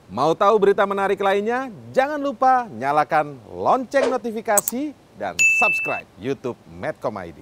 Mau tahu berita menarik lainnya? Jangan lupa nyalakan lonceng notifikasi dan subscribe YouTube Medcom ID.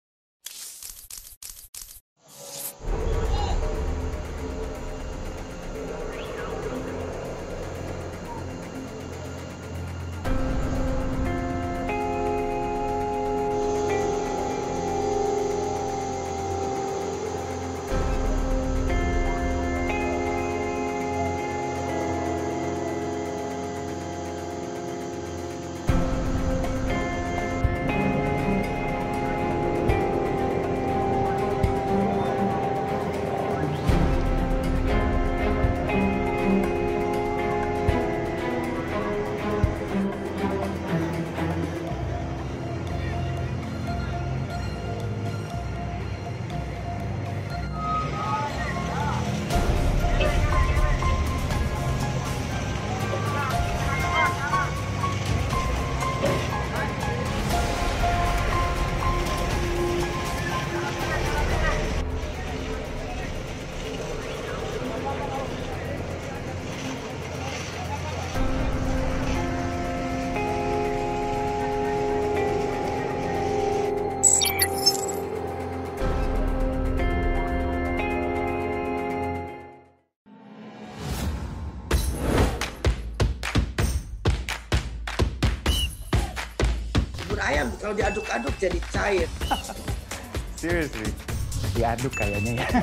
Bubur ayam kalau diaduk-aduk jadi cair. Seriously, diaduk kayaknya ya.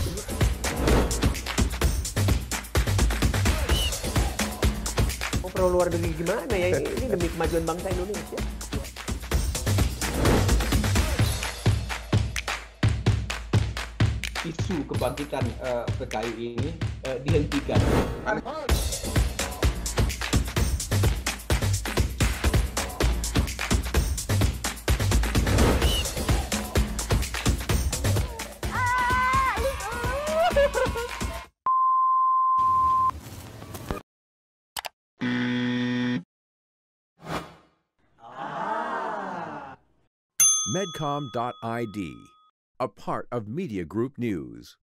Mau perlu luar negeri gimana ya? Ini demi kemajuan bangsa Indonesia. Isu kebangkitan PKI ini dihentikan. Medcom.id, a part of Media Group News.